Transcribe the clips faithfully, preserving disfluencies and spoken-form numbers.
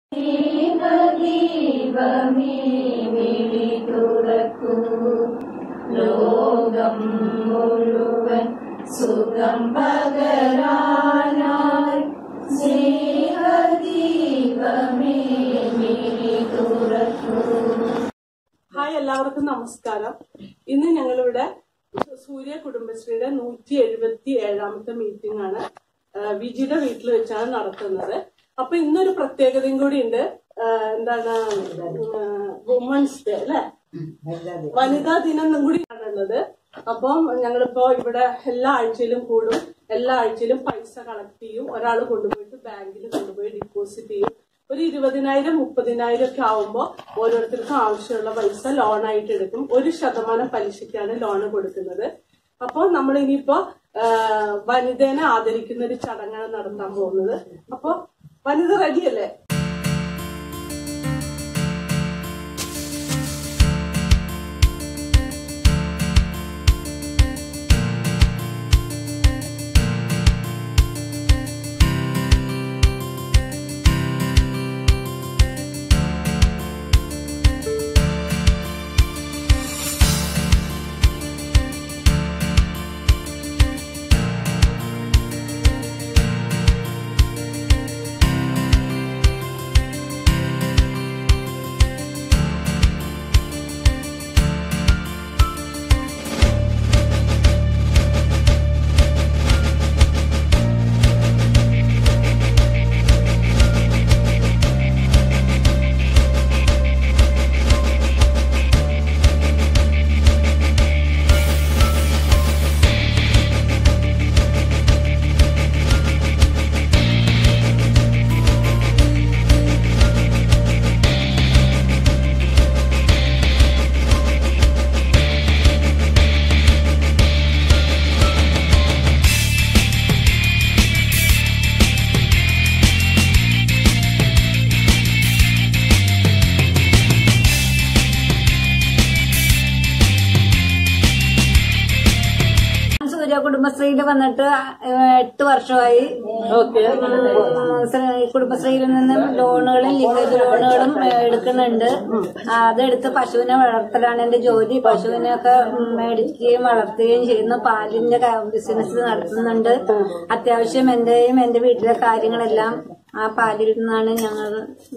ലോകം മുഴുവൻ സുഖം പകരാനായി സ്നേഹദീപമേ മിഴി തുറക്കൂ. ഹായ്, എല്ലാവർക്കും നമസ്കാരം. ഇന്ന് ഞങ്ങളിവിടെ സൂര്യ കുടുംബശ്രീയുടെ നൂറ്റി എഴുപത്തി ഏഴാമത്തെ മീറ്റിംഗ് ആണ് വിജിയുടെ വീട്ടിൽ വെച്ചാണ് നടത്തുന്നത്. അപ്പൊ ഇന്നൊരു പ്രത്യേകതയും കൂടി ഉണ്ട്. എന്താണ്, വുമൻസ് ഡേ അല്ലെ, വനിതാ ദിനം കൂടി ആണുള്ളത്. അപ്പം ഞങ്ങളിപ്പോ ഇവിടെ എല്ലാ ആഴ്ചയിലും കൂടും, എല്ലാ ആഴ്ചയിലും പൈസ കളക്ട് ചെയ്യും. ഒരാൾ കൊണ്ടുപോയിട്ട് ബാങ്കിൽ കൊണ്ടുപോയി ഡിപ്പോസിറ്റ് ചെയ്യും. ഒരു ഇരുപതിനായിരം മുപ്പതിനായിരം ഒക്കെ ആവുമ്പോൾ ഓരോരുത്തർക്കും ആവശ്യമുള്ള പൈസ ലോണായിട്ട് എടുക്കും. ഒരു ശതമാനം പലിശയ്ക്കാണ് ലോണ് കൊടുക്കുന്നത്. അപ്പോൾ നമ്മൾ ഇനിയിപ്പോ വനിതേനെ ആദരിക്കുന്ന ഒരു ചടങ്ങാണ് നടത്താൻ പോകുന്നത്. അപ്പൊ വനിത റെഡിയല്ലേ? കുടുംബശ്രീയിൽ വന്നിട്ട് എട്ട് വർഷമായി. കുടുംബശ്രീയിൽ നിന്ന് ലോണുകളും ലീഗേജ് ലോണുകളും എടുക്കുന്നുണ്ട്. അതെടുത്ത് പശുവിനെ വളർത്തലാണ് എന്റെ ജോലി. പശുവിനെയൊക്കെ മേടിക്കുകയും വളർത്തുകയും ചെയ്യുന്നു. പാലിന്റെ ബിസിനസ് നടത്തുന്നുണ്ട്. അത്യാവശ്യം എന്റെയും എന്റെ വീട്ടിലെ കാര്യങ്ങളെല്ലാം ആ പാലിൽ നിന്നാണ് ഞങ്ങൾ.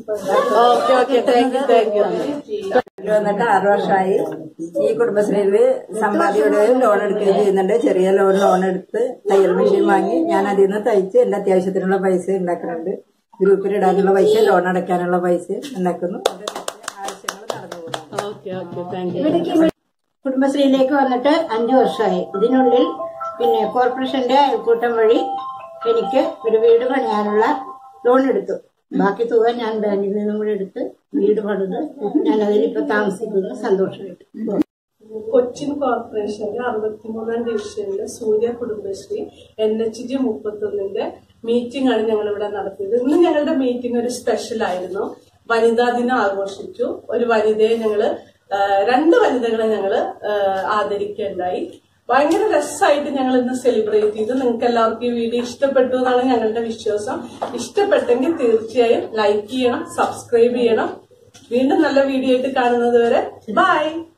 വന്നിട്ട് ആറു വർഷമായി. ഈ കുടുംബശ്രീയില് സമ്പാദ്യയുടെയും ലോൺ എടുക്കുകയും ചെയ്യുന്നുണ്ട്. ചെറിയ ലോൺ ലോൺ എടുത്ത് തയ്യൽ മെഷീൻ വാങ്ങി ഞാൻ അതിൽ നിന്ന് തയ്ച്ച് എന്റെ അത്യാവശ്യത്തിനുള്ള പൈസ ഉണ്ടാക്കുന്നുണ്ട്. ഗ്രൂപ്പിൽ ഇടാനുള്ള പൈസ, ലോൺ അടയ്ക്കാനുള്ള പൈസ ഉണ്ടാക്കുന്നു. ആവശ്യങ്ങൾ നടന്നു പോകുന്നു. കുടുംബശ്രീയിലേക്ക് വന്നിട്ട് അഞ്ചു വർഷമായി. ഇതിനുള്ളിൽ പിന്നെ കോർപ്പറേഷന്റെ അയൽക്കൂട്ടം വഴി എനിക്ക് ഒരു വീട് പണിയാനുള്ള ലോൺ എടുത്തു. ബാക്കി തുക ഞാൻ ബാങ്കിൽ നിന്നും കൂടെ എടുത്ത് വീട് പണിത് ഞാൻ അതിലിപ്പോ താമസിക്കുന്നു. സന്തോഷമായിട്ട്. കൊച്ചിൻ കോർപ്പറേഷന്റെ അറുപത്തിമൂന്നാം ഡിവിഷനിലെ Surya Kudumbashree N H G മുപ്പത്തൊന്നിന്റെ മീറ്റിംഗ് ആണ് ഞങ്ങൾ ഇവിടെ നടത്തിയത്. ഇന്ന് ഞങ്ങളുടെ മീറ്റിംഗ് ഒരു സ്പെഷ്യൽ ആയിരുന്നു. വനിതാ ദിനം ആഘോഷിച്ചു. ഒരു വനിതയെ ഞങ്ങള് രണ്ട് വനിതകളെ ഞങ്ങള് ആദരിക്കുകയുണ്ടായി. ഭയങ്കര രസമായിട്ട് ഞങ്ങൾ ഇന്ന് സെലിബ്രേറ്റ് ചെയ്തു. നിങ്ങൾക്ക് എല്ലാവർക്കും ഈ വീഡിയോ ഇഷ്ടപ്പെട്ടു എന്നാണ് ഞങ്ങളുടെ വിശ്വാസം. ഇഷ്ടപ്പെട്ടെങ്കിൽ തീർച്ചയായും ലൈക്ക് ചെയ്യണം, സബ്സ്ക്രൈബ് ചെയ്യണം. വീണ്ടും നല്ല വീഡിയോ ആയിട്ട് കാണുന്നത് വരെ ബൈ.